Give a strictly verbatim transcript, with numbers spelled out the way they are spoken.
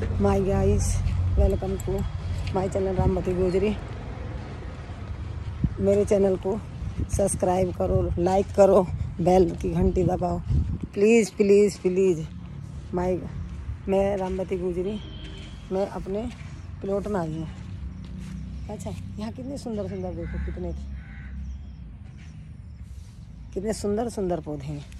My guys, welcome to my channel Ramvati Gujari. मेरे channel को subscribe करो, लाइक करो, बेल की घंटी दबाओ प्लीज़ प्लीज़ प्लीज़। माय मैं रामवती गुजरी, मैं अपने प्लॉट में आई हूँ। अच्छा, यहाँ कितने सुंदर सुंदर, देखो कितने कितने सुंदर सुंदर पौधे हैं।